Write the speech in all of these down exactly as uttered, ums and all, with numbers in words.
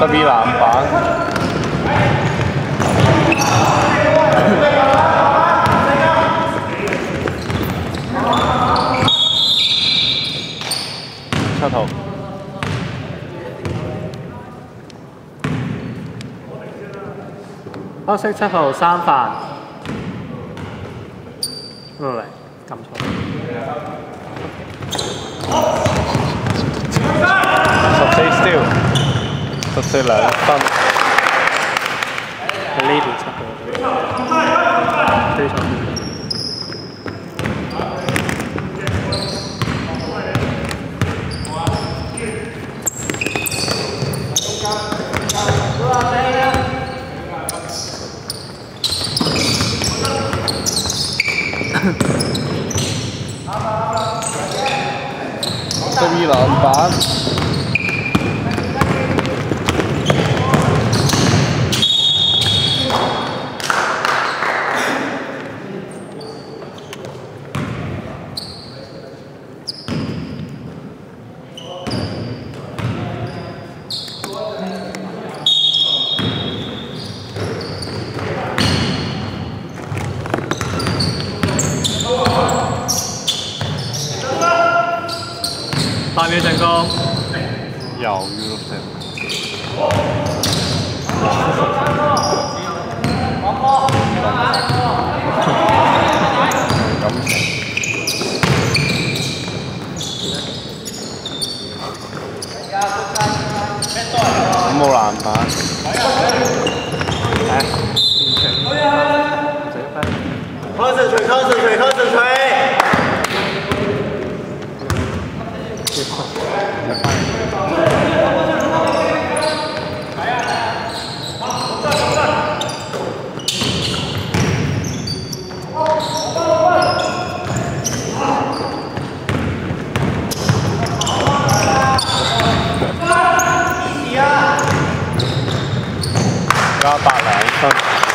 十二籃板。七號。 黑色七號三犯。落嚟，撳錯。 十四 steal， 十四兩分。 喺呢邊七號。非常好。 十二籃板。 八秒進攻， 又要六成。冇籃板。 concentrate concentrate concentrate。 加八兩分。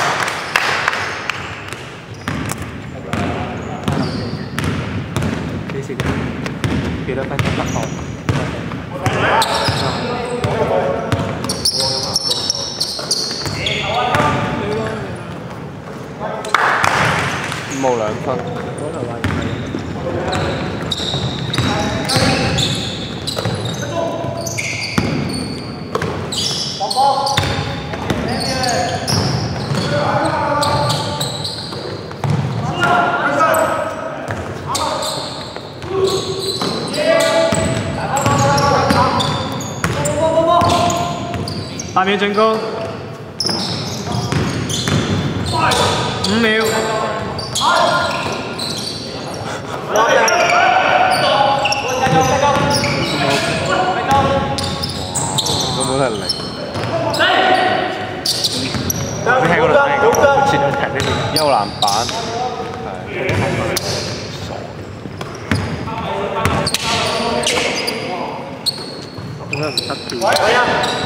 幾時？幾多分鐘得分？ 冇兩分。 八秒進攻，五秒。 根本係零。 你喺嗰度睇過，前兩題呢邊優籃板。係。 點解唔得嘅？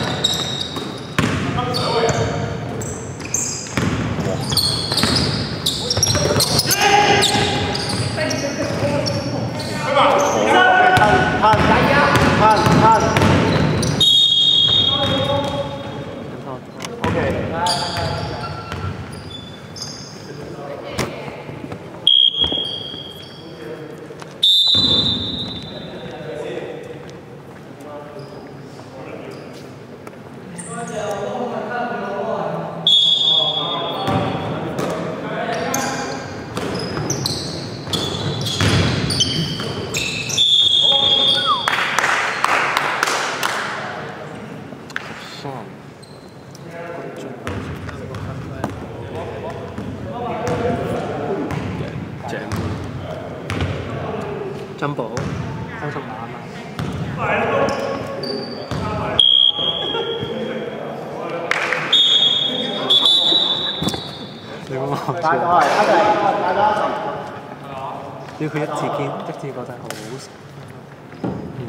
進步，三十萬啊！你講我大概一定大家要佢一次見一次過真係好，嗯，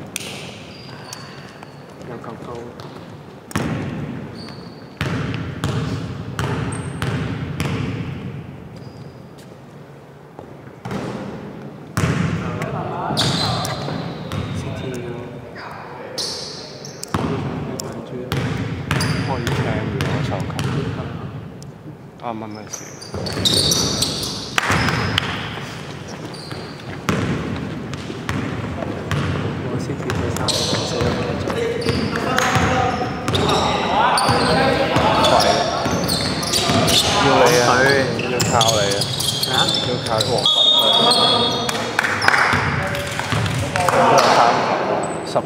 又夠高。 啊，慢慢試。 我先至佢三四個要你啊！要靠你啊！ 啊？ 要靠黃粉十。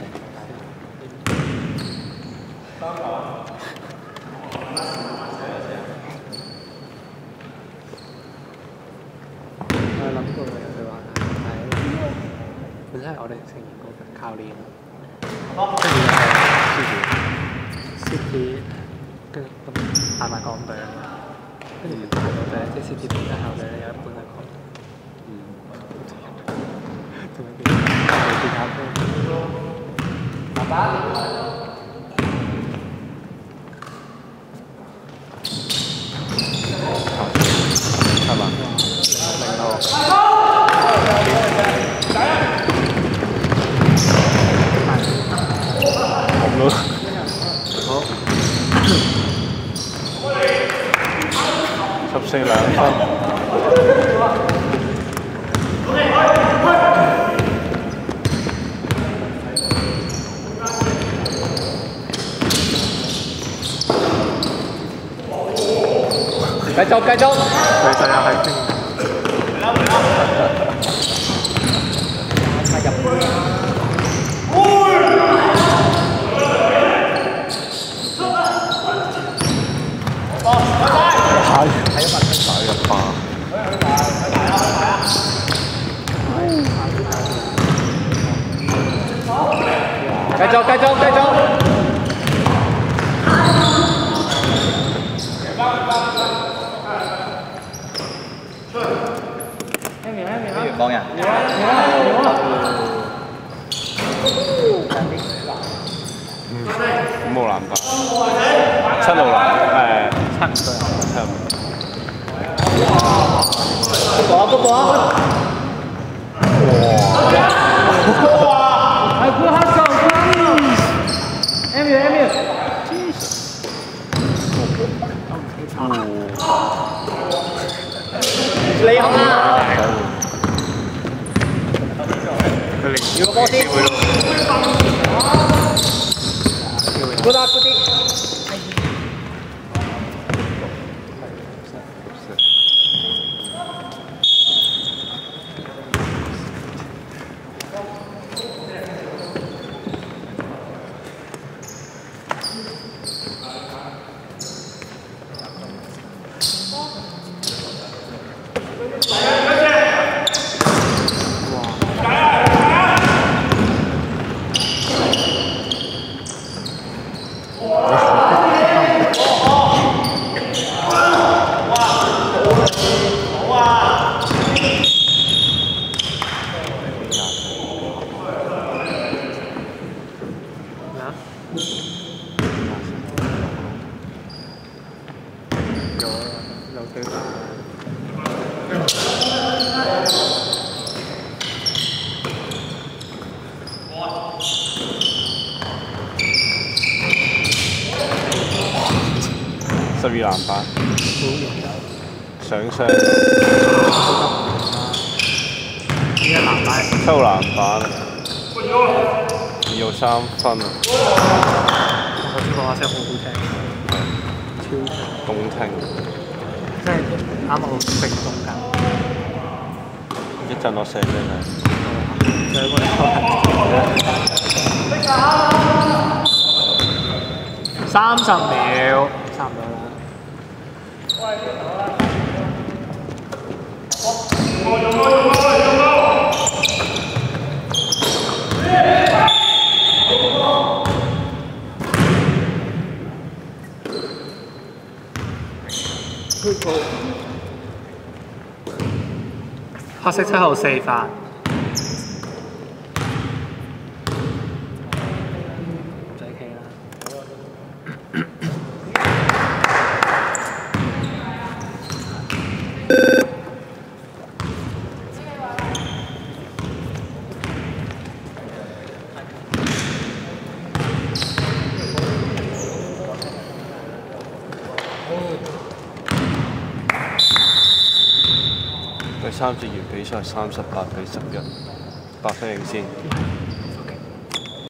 我諗過嘅佢話係本身係我哋成員個教練，跟住係 City，跟住咁大埋港隊啊嘛，跟住大港隊即係 City 本身校隊咧有一半係港隊，嗯，仲有其其他科。爸爸。 係嘛？零號。咁咯。好。十四兩分。繼續繼續。 佢就又係精。 係係一百分打入八。繼續繼續繼續。幫人。嗯，五號籃板，七號籃，誒，七對，七。不過不過。哇！係佢黑手，Emil Emil。你好啊！要個波先。Good luck, good luck. 十二籃板，上雙，七號籃板，二號三分。 我頭先講話聲好好聽，超聽， 動聽， 即係啱好正中間。 一陣我射俾你。 就係我哋三十秒，差唔多啦。黑色七號四發。 第三節完比賽三十八比十一，八分領先。